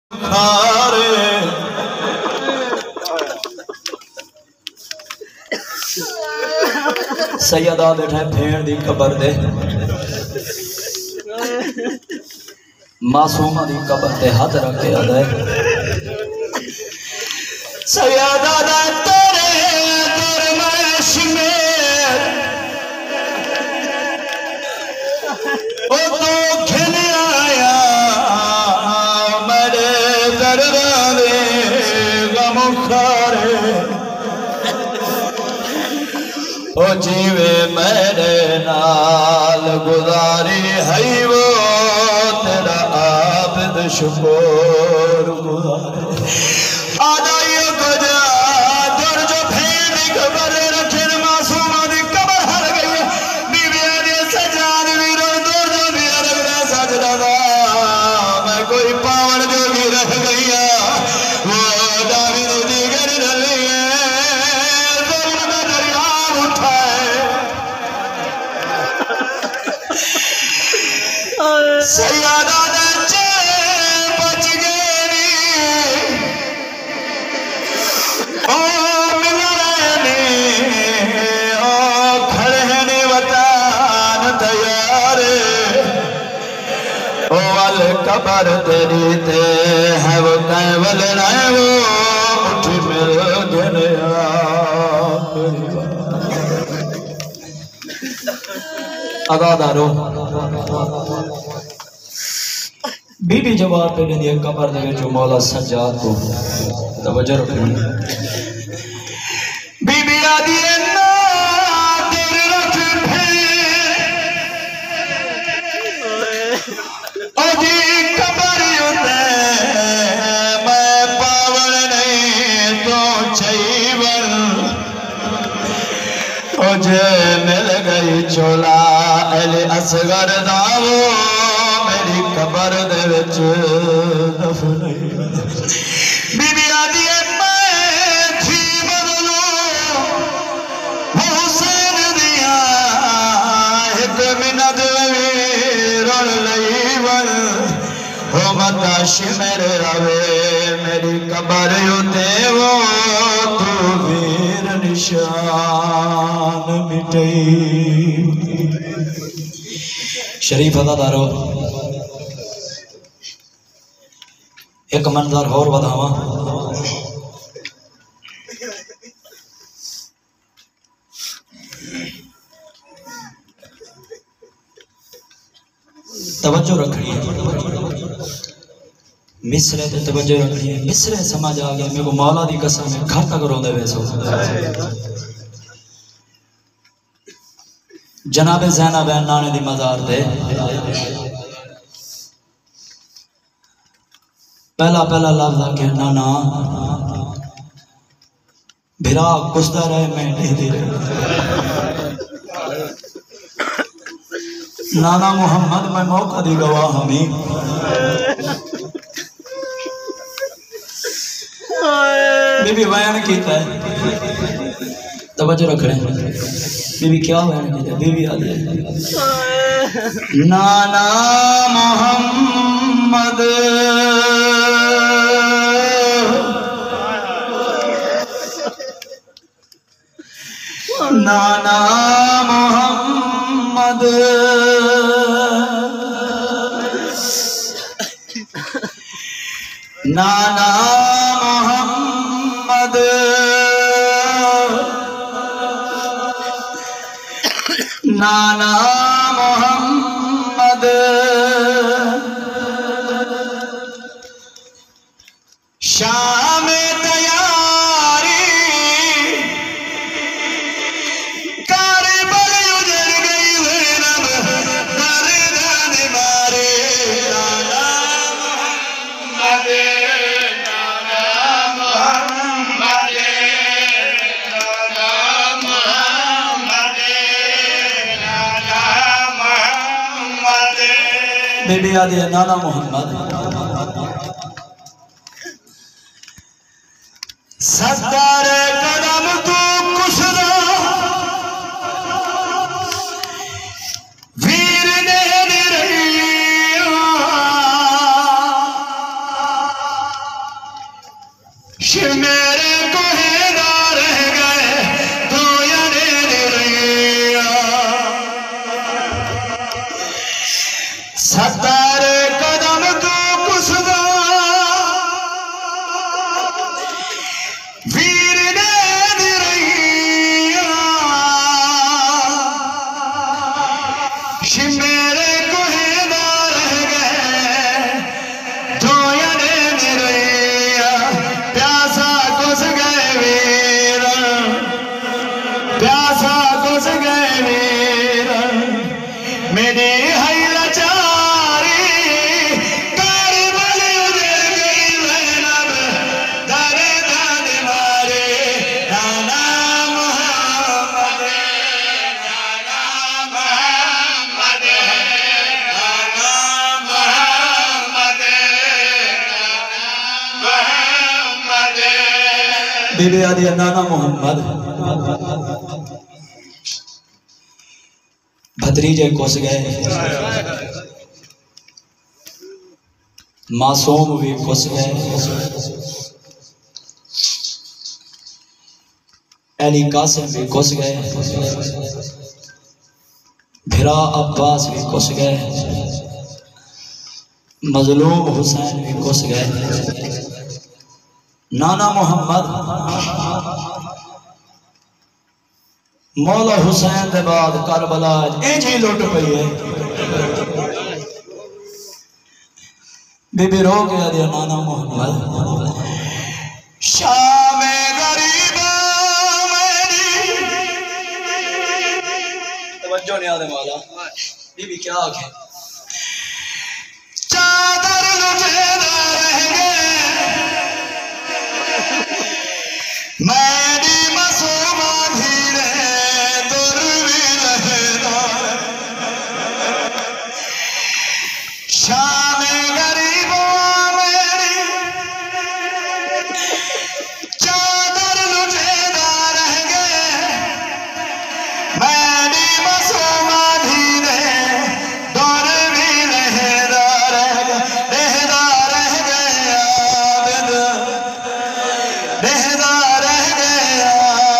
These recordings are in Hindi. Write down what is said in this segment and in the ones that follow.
सैयदा बैठा भेड़ दी कबर दे मासूमा दी कबर ते हाथ रख के आदा सैयदा दा तेरे दरमिश में ओ तो घिन आया मेरे दरबारे गम खारे ओ जीवे मेरे नाल गुजारी है वो तेरा आबिद शुक्र गुजारे आदा ये गजा दर जो भेड़ दी कबर रखे मासूमा दी कबर हर गई बीविया दे सजाद वीरों दो जो भी रखना सजदा दा मैं कोई पावन जो भी रख गई वो दाविद दी गर रली है ज़ुल्म में दरिया उठाए सैयदा दे बच गई ओ मिलने ओ खड़े वतन तैयार ओ वाल कबर तेरी ते है वो कैवल न वो उठ मिल गया अदादारो बीबी जवाब पे दी कबर दे जो मौला सज्जाद को तवज्जो रखनी बीबी आदि ना तेरे रख ओ जी कबर उते मैं पावन नहीं तो चईवन ओ जे मिल गई चोला अले असगर दावो मेरी कबर दे विच दफन बीबी आदि मैं थी बदलो हुसैन दिया एक मिनट रण लई वन हो मता शिमर रवे मेरी कबर उते वो तू वीर निशान मिटई शरीफ अदादारो एक मंजर और बतावा तवज्जो रखनी है मिसरे ते तवज्जो रखनी है मिसरे समझ आ गया मेरे को मौला दी कसम है घर तक रोंदे वैसो जनाब ज़ैनब नाने दी मज़ार ते पहला पहला लफ्ज़ आके नाना भिरा कुसदा रहे मैं नहीं दे नाना मोहम्मद मैं मौका दी गवाह हमी बीबी बयान कीता है तवज्जो रख रहे हैं बीबी क्या बयान कीता बीबी आ गई नाना मोहम्मद नाना मोहम्मद नाना मोहम्मद नाना मोहम्मद शाम तैयारी कारबल उजड़ गई रब दर्द मारे नाना मोहम्मद नाना मोहम्मद नाना मोहम्मद नाना मोहम्मद बेबी आदि नाना मोहम्मद सत्तर कदम तू कुशदा वीर ने मेरे कोहेदार रह गए तो यारे निरैया सत्तर कदम तो कुसदा वीर ने निरैया मेरे कोहेदार रह गए तो यारे निरैया प्यासा घुस गए वीर प्यासा घुस गए वीर मेरी है लाचारी कर बल उजड़ गई ज़ैनब दरे दाद मारे नाना मोहम्मद नाना मोहम्मद नाना मोहम्मद मोहम्मद बीबी आदिया नाना मोहम्मद भतीजे घुस गए मासूम भी घुस गए अली कासिम भी घुस गए भिरा अब्बास भी घुस गए मजलूम हुसैन भी घुस गए नाना मोहम्मद मौला हुसैन के बाद करबला इंज ही लुट पई है बीबी रो गया दिया नाना मोहम्मद शाम गरीबा मेरी तवज्जो नहीं आदे मौला बीबी क्या आखे चादर लुटेरा रह गए मेरी मासूमा धीरे दूर भी रहता शाम गरीबों मेरी चादर लुटेरा रह गए मेरी मासूमा धीरे दूर भी रहता रह गए आबिद रहता रह गया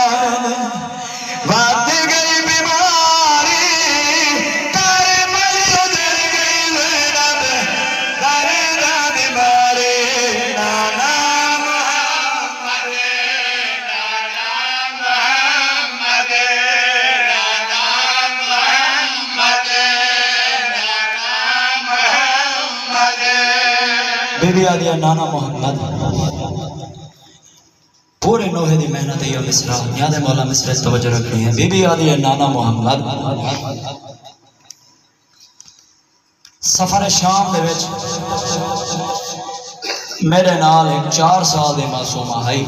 बात गई बीमारी करबल उजड़ गई ज़ैनब दरे दाद मारे नाना मोहम्मद नाना मोहम्मद नाना मोहम्मद नाना मोहम्मद बीबी आदिया नाना मोहम्मद पूरे नोहे दी मेहनत है मिसरा याद है मौला मिसरा तवज्जो रखनी है बीबी आदि है नाना मोहम्मद सफर शाम दे विच मेरे नाल एक 4 साल दे मासूमा है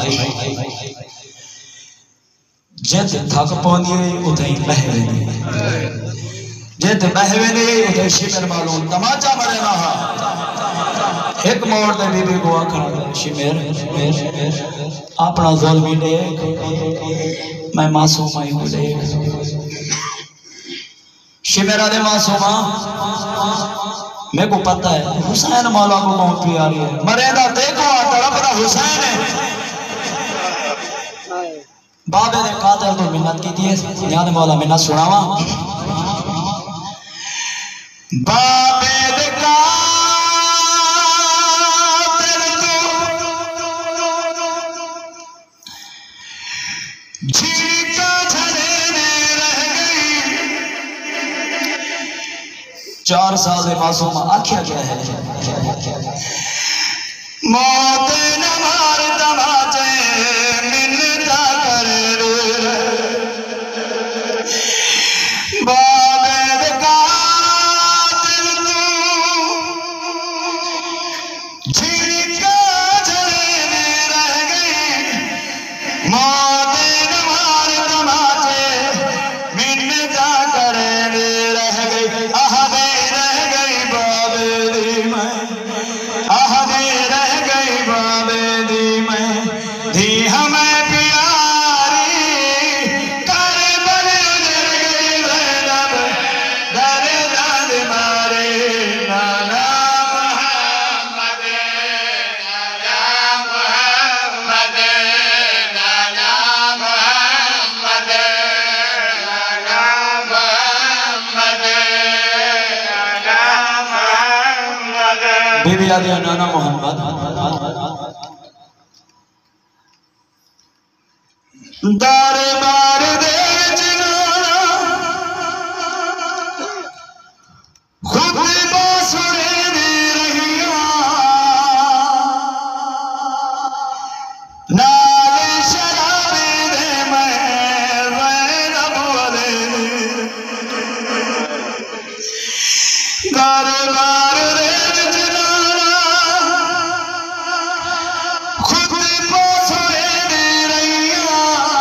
जित थक पौंदी है उथे ही बह वेंदी जित बह वेंदी उथे शिमर मालूम तमाचा मरे रहा एक मोड़ दे बीबी को आखना शिमर अपना ज़ुल्म देख मैं मासूम आई हूँ देख शिमरा दे मासूमा मेरे को पता है हुसैन मौला को बहुत प्यारी है मरेगा देखो तड़पदा हुसैन है बाबे दे कातिल तो मिन्नत की थी याद मौला मिन्नत सुनावा बाबे दे झीका झड़े रह गई 4 साल के मासूम आख्या क्या है मौत न मार तमाचे मिन्नता करे बाबे दे कातिल तू झीका झड़े रह गई मौत रह गई बाबे दी मैं बीवी आदि नाना मोहम्मद दरबार दे खुद बांसुरी दी रहिया नाल शराबी दे मैं ज़ैनब वाले दरबार दे खुद बांसुरी दी रहिया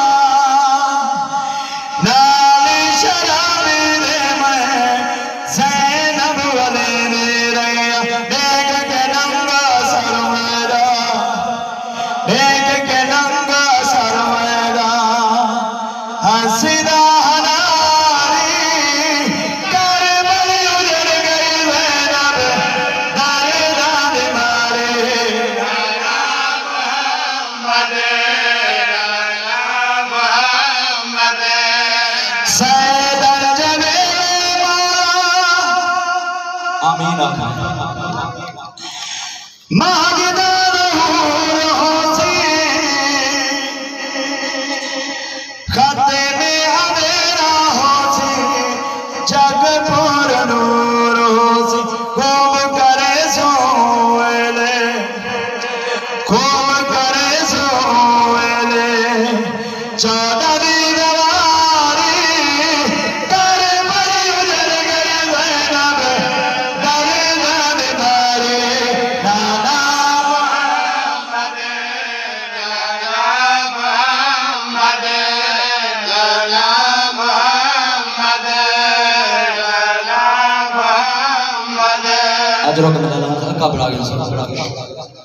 नाल शराबी दे मैं ज़ैनब वाले देख के नंगा सर मेरा देख के नंगा सर मेरा हंसदा हनारी करबल उजड़ गई ज़ैनब दारे दाद मारे सैदर जगे आमीन मागिदार होसी खाते में हवेरा होसी जग पर नूर होसी खूब करे सोएले खूब करे सोएले चौदह दिन वारी करबल उजड़ गई ज़ैनब दारे दाद मारे नाना अजरों का मिला हल्का बढ़ा गया